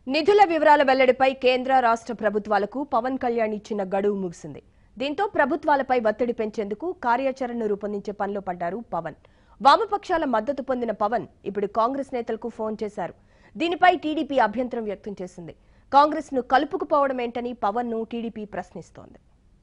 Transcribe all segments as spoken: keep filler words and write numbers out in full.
నిధుల వివరాల వెల్లడిపై కేంద్ర రాష్ట్ర ప్రభుత్వాలకు పవన్ కళ్యాణ్ ఇచ్చిన గడువు ముగిసింది. దీంతో ప్రభుత్వాలపై ఒత్తిడి పెంచేందుకు కార్యాచరణను రూపొందించే పనిలో పడ్డారు పవన్. వామపక్షాల మద్దతు పొందిన పవన్ ఇప్పుడు కాంగ్రెస్ నేతలకు ఫోన్ చేశారు. దీనిపై టీడీపీ అభ్యంతరం వ్యక్తం చేసింది. కాంగ్రెస్ ను కలుపుకుపోవడమేంటని పవన్ ను టీడీపీ ప్రశ్నిస్తోంది.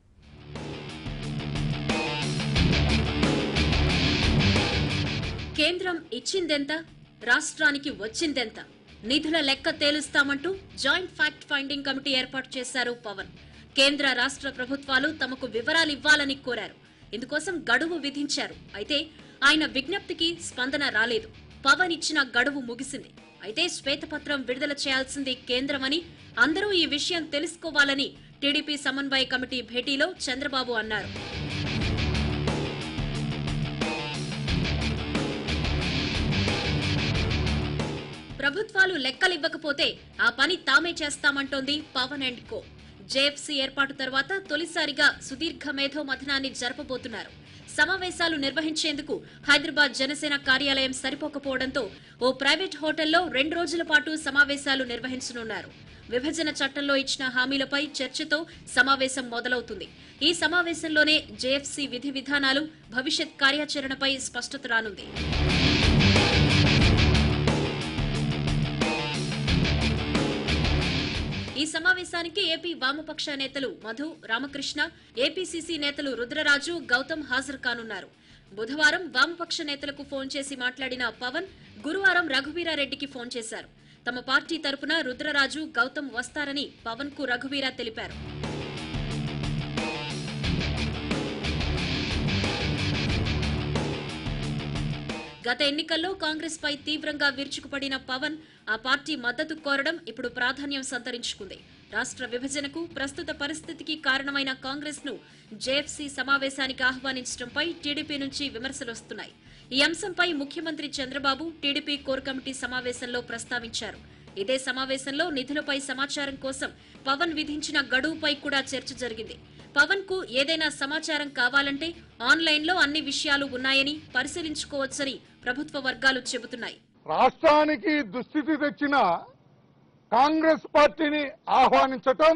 కేంద్రం ఇచ్చిందెంత, రాష్ట్రానికి వచ్చిందెంత, నిధుల లెక్క తేలుస్తామంటూ జాయింట్ ఫ్యాక్ట్ ఫైండింగ్ కమిటీ ఏర్పాటు చేశారు పవన్. కేంద్ర రాష్ట్ర ప్రభుత్వాలు తమకు వివరాలు ఇవ్వాలని కోరారు. ఇందుకోసం గడువు విధించారు. అయితే ఆయన విజ్ఞప్తికి స్పందన రాలేదు. పవన్ ఇచ్చిన గడువు ముగిసింది. అయితే శ్వేతపత్రం విడుదల చేయాల్సింది కేంద్రమని, అందరూ ఈ విషయం తెలుసుకోవాలని టీడీపీ సమన్వయ కమిటీ భేటీలో చంద్రబాబు అన్నారు. ప్రభుత్వాలు లెక్కలివ్వకపోతే ఆ పని తామే చేస్తామంటోంది పవన్ అండ్ కో. జేఎఫ్సీ ఏర్పాటు తర్వాత తొలిసారిగా సుదీర్ఘ మేధో మథనాన్ని జరపబోతున్నారు. సమావేశాలు నిర్వహించేందుకు హైదరాబాద్ జనసేన కార్యాలయం సరిపోకపోవడంతో ఓ ప్రైవేట్ హోటల్లో రెండు రోజుల పాటు సమావేశాలు నిర్వహించనున్నారు. విభజన చట్టంలో ఇచ్చిన హామీలపై చర్చతో సమావేశం మొదలవుతుంది. ఈ సమావేశంలోనే జేఎఫ్సీ విధి విధానాలు, భవిష్యత్ కార్యాచరణపై స్పష్టత రానుంది. ఈ సమావేశానికి ఏపీ వామపక్ష నేతలు మధు, రామకృష్ణ, ఏపీసీసీ నేతలు రుద్రరాజు, గౌతమ్ హాజరు కానున్నారు. బుధవారం వామపక్ష నేతలకు ఫోన్ చేసి మాట్లాడిన పవన్ గురువారం రఘువీరారెడ్డికి ఫోన్ చేశారు. తమ పార్టీ తరపున రుద్రరాజు, గౌతమ్ వస్తారని పవన్ కు రఘువీరా తెలిపారు. గత ఎన్నికల్లో కాంగ్రెస్ పై తీవ్రంగా విరుచుకుపడిన పవన్ ఆ పార్టీ మద్దతు కోరడం ఇప్పుడు ప్రాధాన్యం సంతరించుకుంది. రాష్ట్ర విభజనకు, ప్రస్తుత పరిస్థితికి కారణమైన కాంగ్రెస్ ను జేఎఫ్సీ సమావేశానికి ఆహ్వానించడంపై టీడీపీ నుంచి విమర్శలొస్తున్నాయి. ఈ అంశంపై ముఖ్యమంత్రి చంద్రబాబు టీడీపీ కోర్ కమిటీ సమావేశంలో ప్రస్తావించారు. ఇదే సమావేశంలో నిధులపై సమాచారం కోసం పవన్ విధించిన గడువుపై కూడా చర్చ జరిగింది. పవన్ కు ఏదైనా సమాచారం కావాలంటే ఆన్లైన్ లో అన్ని విషయాలు ఉన్నాయని పరిశీలించుకోవచ్చని ప్రభుత్వ వర్గాలు చెబుతున్నాయి. రాష్ట్రానికి దుస్థితి తెచ్చిన కాంగ్రెస్ పార్టీని ఆహ్వానించటం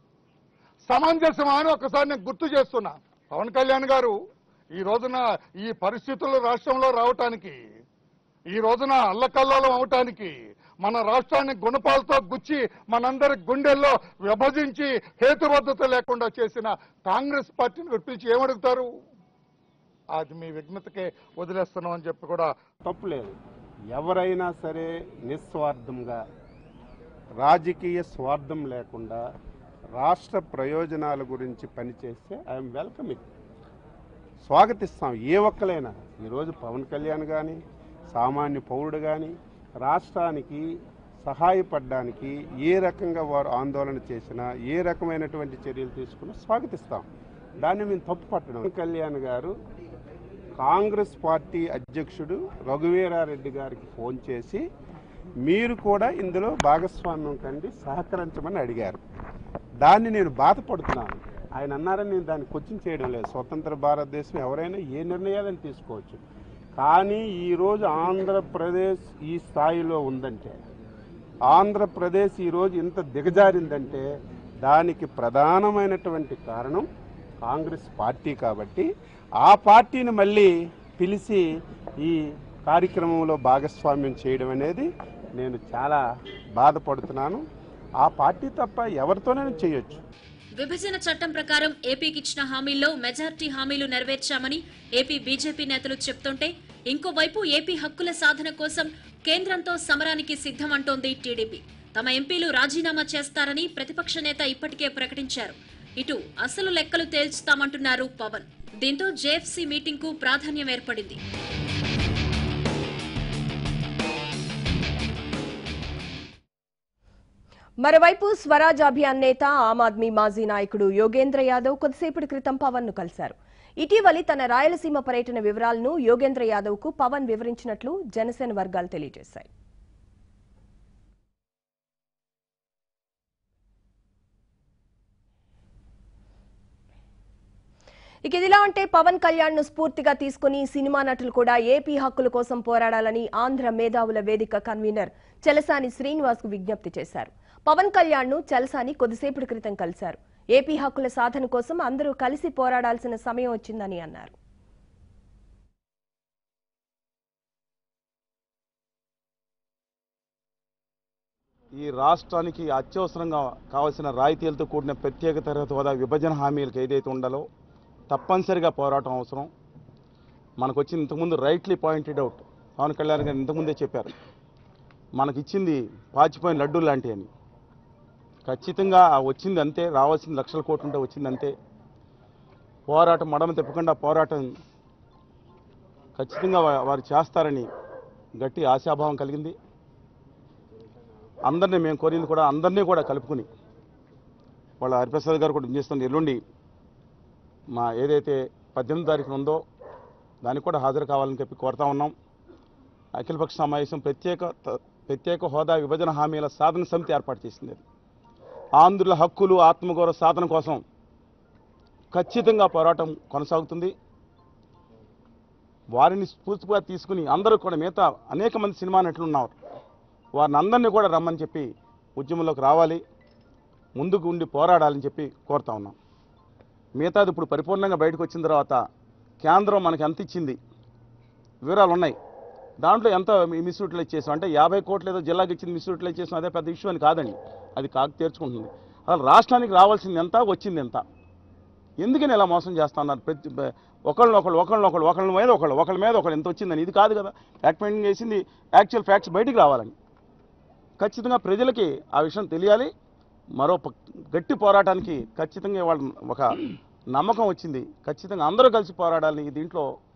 సమంజసమా అని ఒకసారి నేను గుర్తు చేస్తున్నా. పవన్ కళ్యాణ్ గారు ఈ రోజున ఈ పరిస్థితులు రాష్ట్రంలో రావటానికి, ఈ రోజున అల్లకల్లోలం అవటానికి, మన రాష్ట్రాన్ని గుణపాలతో గుచ్చి మనందరి గుండెల్లో విభజించి హేతుబద్ధత లేకుండా చేసిన కాంగ్రెస్ పార్టీని పిలిచి ఏమడుగుతారు? అది మీ విఘ్నతకే వదిలేస్తున్నాం అని చెప్పి కూడా తప్పులేదు. ఎవరైనా సరే నిస్వార్థంగా, రాజకీయ స్వార్థం లేకుండా రాష్ట్ర ప్రయోజనాల గురించి పనిచేస్తే ఐఎమ్ వెల్కమింగ్, స్వాగతిస్తాం. ఏ ఒక్కలైనా ఈరోజు పవన్ కళ్యాణ్ కానీ, సామాన్య పౌరుడు కానీ రాష్ట్రానికి సహాయపడడానికి ఏ రకంగా వారు ఆందోళన చేసినా, ఏ రకమైనటువంటి చర్యలు తీసుకున్నా స్వాగతిస్తాం. దాన్ని మేము తప్పు పట్టడం. కళ్యాణ్ గారు కాంగ్రెస్ పార్టీ అధ్యక్షుడు రఘువీరారెడ్డి గారికి ఫోన్ చేసి మీరు కూడా ఇందులో భాగస్వామ్యం కండి, సహకరించమని అడిగారు. దాన్ని నేను బాధపడుతున్నాను. ఆయన అన్నారని నేను దాన్ని క్వశ్చన్ చేయడం లేదు. స్వతంత్ర భారతదేశం ఎవరైనా ఏ నిర్ణయాలను తీసుకోవచ్చు. కానీ ఈరోజు ఆంధ్రప్రదేశ్ ఈ స్థాయిలో ఉందంటే, ఆంధ్రప్రదేశ్ ఈరోజు ఇంత దిగజారిందంటే దానికి ప్రధానమైనటువంటి కారణం కాంగ్రెస్ పార్టీ. కాబట్టి ఆ పార్టీని మళ్ళీ పిలిచి ఈ కార్యక్రమంలో భాగస్వామ్యం చేయడం అనేది నేను చాలా బాధపడుతున్నాను. ఆ పార్టీ తప్ప ఎవరితోనైనా చేయొచ్చు. విభజన చట్టం ప్రకారం ఏపీకి ఇచ్చిన హామీల్లో మెజార్టీ హామీలు నెరవేర్చామని ఏపీ బీజేపీ నేతలు చెప్తుంటే, ఇంకోవైపు ఏపీ హక్కుల సాధన కోసం కేంద్రంతో సమరానికి సిద్ధమంటోంది టీడీపీ. తమ ఎంపీలు రాజీనామా చేస్తారని ప్రతిపక్ష నేత ఇప్పటికే ప్రకటించారు. ఇటు అసలు లెక్కలు తేల్చుతామంటున్నారు పవన్. దీంతో జేఎఫ్సీ మీటింగ్ కు ప్రాధాన్యం ఏర్పడింది. మరోవైపు స్వరాజ్ అభియాన్ నేత, ఆమ్ ఆద్మీ మాజీ నాయకుడు యోగేంద్ర యాదవ్ కొద్దిసేపటి క్రితం పవన్ ను కలిశారు. ఇటీవలి తన రాయలసీమ పర్యటన వివరాలను యోగేంద్ర యాదవ్ కు పవన్ వివరించినట్లు జనసేన వర్గాలు తెలియజేశాయి. ఇక ఇదిలా ఉంటే పవన్ కళ్యాణ్ ను స్ఫూర్తిగా తీసుకుని సినిమా నటులు కూడా ఏపీ హక్కుల కోసం పోరాడాలని ఆంధ్ర మేధావుల వేదిక కన్వీనర్ చలసాని శ్రీనివాస్ కు విజ్ఞప్తి చేశారు. పవన్ కళ్యాణ్ ను చలసాని కొద్దిసేపటి క్రితం కలిశారు. ఏపీ హక్కుల సాధన కోసం అందరూ కలిసి పోరాడాల్సిన సమయం వచ్చిందని అన్నారు. ఈ రాష్ట్రానికి అత్యవసరంగా కావాల్సిన రాయితీలతో కూడిన ప్రత్యేక తరగతి హోదా విభజన హామీలకు ఏదైతే ఉండాలో తప్పనిసరిగా పోరాటం అవసరం. మనకు వచ్చింది ఇంతకుముందు rightly pointed out, Pawan Kalyan garu ఇంతకుముందే చెప్పారు, మనకిచ్చింది పాచిపోయిన లడ్డూ లాంటి అని. ఖచ్చితంగా వచ్చింది అంతే, రావాల్సింది లక్షల కోట్లు ఉంటే వచ్చింది అంతే. పోరాటం మడమ తిప్పకుండా పోరాటం ఖచ్చితంగా వారు చేస్తారని గట్టి ఆశాభావం కలిగింది. అందరినీ మేము కోరింది కూడా అందరినీ కూడా కలుపుకుని వాళ్ళ హరిప్రసాద్ గారు కూడా చేస్తున్న ఎల్లుండి మా ఏదైతే పద్దెనిమిది తారీఖున ఉందో దానికి కూడా హాజరు కావాలని చెప్పి కోరుతా ఉన్నాం. అఖిలపక్ష సమావేశం ప్రత్యేక ప్రత్యేక హోదా విభజన హామీల సాధన సమితి ఏర్పాటు చేసింది. ఆంధ్రుల హక్కులు ఆత్మగౌరవ సాధన కోసం ఖచ్చితంగా పోరాటం కొనసాగుతుంది. వారిని స్ఫూర్తిగా తీసుకుని అందరూ కూడా మిగతా అనేక మంది సినిమా నటులు ఉన్నారు, వారిని అందరినీ కూడా రమ్మని చెప్పి ఉద్యమంలోకి రావాలి, ముందుకు ఉండి పోరాడాలని చెప్పి కోరుతా ఉన్నాం. మిగతాది ఇప్పుడు పరిపూర్ణంగా బయటకు వచ్చిన తర్వాత కేంద్రం మనకి ఎంత ఇచ్చింది వివరాలు ఉన్నాయి. దాంట్లో ఎంత మిస్ యూటిలైజ్ చేసాం అంటే యాభై కోట్లు ఏదో జిల్లాకి ఇచ్చింది మిస్ యూటిలైజ్ చేసాం, అదే పెద్ద ఇష్యూ అని కాదండి, అది కాకు తీర్చుకుంటుంది. అసలు రాష్ట్రానికి రావాల్సింది ఎంత, వచ్చింది ఎంత, ఎందుకని ఇలా మోసం చేస్తా ఉన్నారు? ప్రతి ఒకళ్ళని ఒకళ్ళు ఒకళ్ళని ఒకళ్ళు ఒకళ్ళ మీద ఒకళ్ళు ఒకళ్ళ మీద ఒకళ్ళు ఎంత వచ్చిందని, ఇది కాదు కదా. ఫ్యాక్ట్ ఫైండింగ్ చేసింది యాక్చువల్ ఫ్యాక్ట్స్ బయటికి రావాలని ఖచ్చితంగా ప్రజలకి ఆ విషయం తెలియాలి. మరో గట్టి పోరాటానికి ఖచ్చితంగా వాళ్ళ ఒక నమ్మకం వచ్చింది. ఖచ్చితంగా అందరూ కలిసి పోరాడాలని దీంట్లో